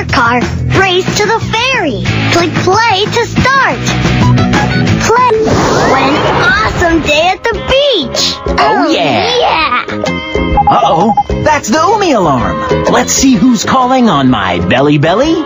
Shark Car Race to the ferry. Click play to start. Play. What an awesome day at the beach. Oh, yeah. Uh-oh, that's the Umi alarm. Let's see who's calling on my belly. Belly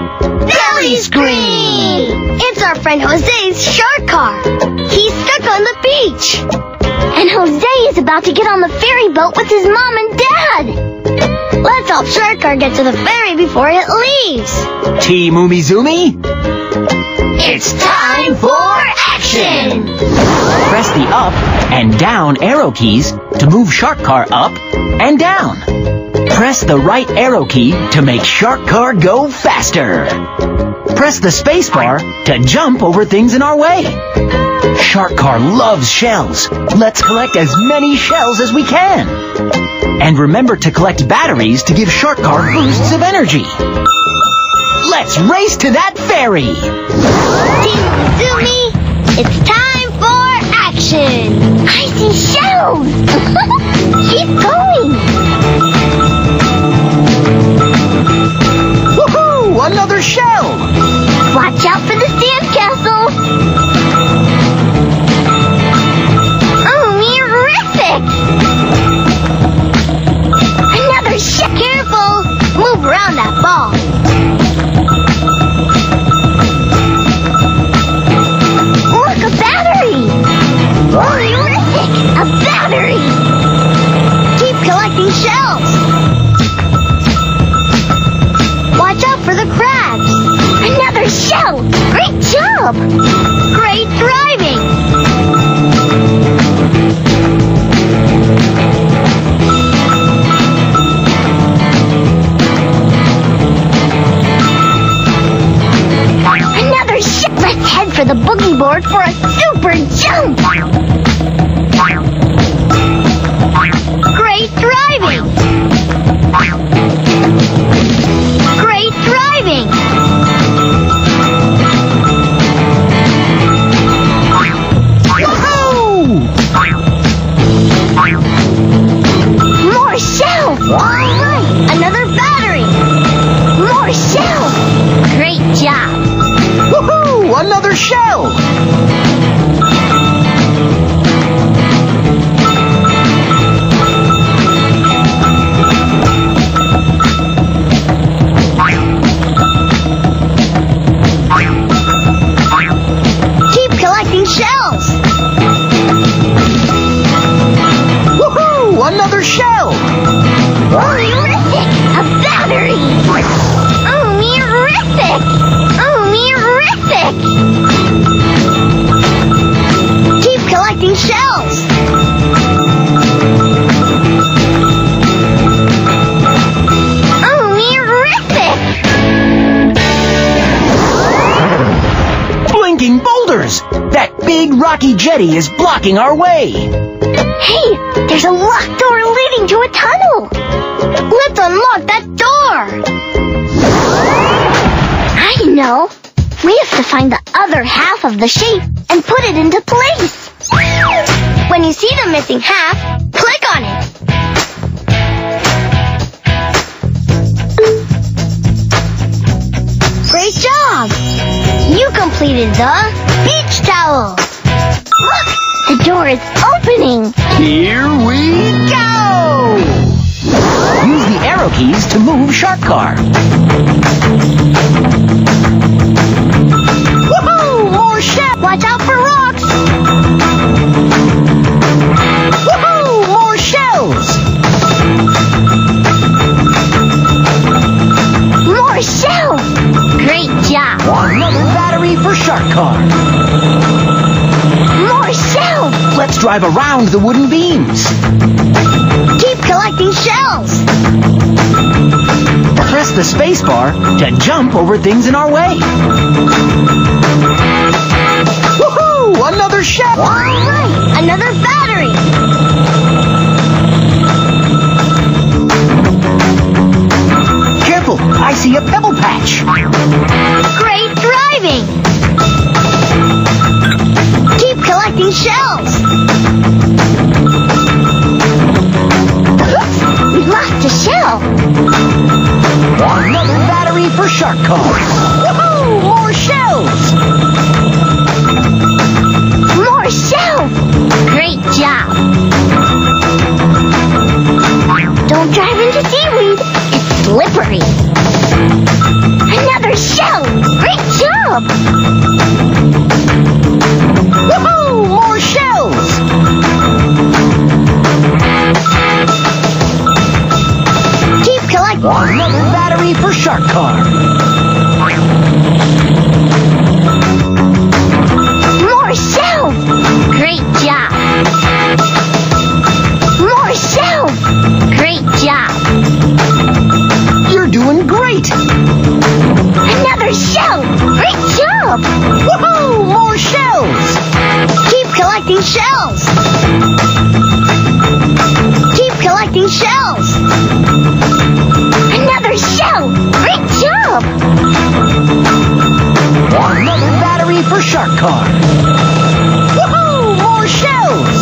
scream! It's our friend Jose's shark car. He's stuck on the beach. And Jose is about to get on the ferry boat with his mom and dad. Let's help Shark Car get to the ferry before it leaves. Team Umizoomi, it's time for action! Press the up and down arrow keys to move Shark Car up and down. Press the right arrow key to make Shark Car go faster. Press the space bar to jump over things in our way. Shark Car loves shells. Let's collect as many shells as we can. And remember to collect batteries to give Shark Car boosts of energy. Let's race to that ferry. Team Umizoomi, it's time for action. I see shells. Keep going. Woohoo! Another shell. Watch out for the sandcastle. Another shell. Careful. Move around that ball. Look, a battery. Terrific. A battery. Keep collecting shells. Watch out for the crabs. Another shell. Great job. Great driving. Another shell. Let's head for the boogie board for a super jump. Great driving. Great driving. More shells! Alright, another battery! More shells! Great job! Woohoo! Another shell! Keep collecting shells! Another shell! Terrific! A battery! Umi-rific! Umi-rific! Keep collecting shells! Umi-rific! Blinking boulders! That big rocky jetty is blocking our way! Hey, there's a locked door leading to a tunnel. Let's unlock that door. I know. We have to find the other half of the shape and put it into place. When you see the missing half, click on it. Great job. You completed the beach towel. Look! The door is opening! Here we go! Use the arrow keys to move Shark Car. Woohoo! More shells! Watch out for rocks! Woohoo! More shells! More shells! Great job! Another battery for Shark Car. More shells! Let's drive around the wooden beams. Keep collecting shells! Press the space bar to jump over things in our way. Woohoo! Another shell! Alright, another battery! Careful, I see a pebble patch. Great driving! Keep collecting shells! We lost a shell! Another battery battery for Shark Car. Woohoo! More shells! More shells! Great job! Don't drive into seaweed. It's slippery. Another shell! Great job! Woohoo! More shells! Keep collecting. Another battery for Shark Car. More shells! Great job! More shells! Great job! You're doing great! Another shell! Great job! Woohoo! More shells! Keep collecting shells! Keep collecting shells! Another shell! Great job! Another battery for Shark Car. Woohoo! More shells!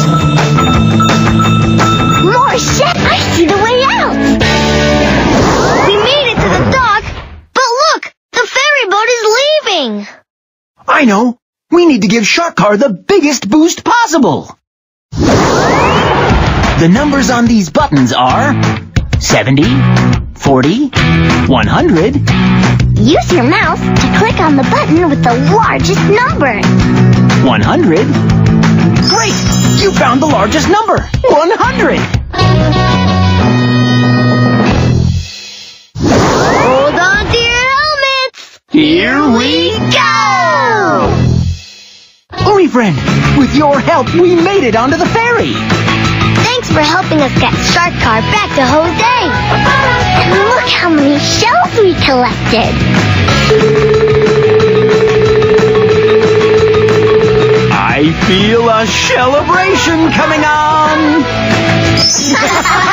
More shells! I see the way out! We made it to the dock, but look! The ferry boat is leaving! I know. We need to give Shark Car the biggest boost possible. The numbers on these buttons are 70, 40, 100. Use your mouse to click on the button with the largest number. 100. Great! You found the largest number. 100. Hold on to your helmets! Here we Go! Umi friend, with your help, we made it onto the ferry. Thanks for helping us get Shark Car back to Jose. And look how many shells we collected. I feel a celebration coming on.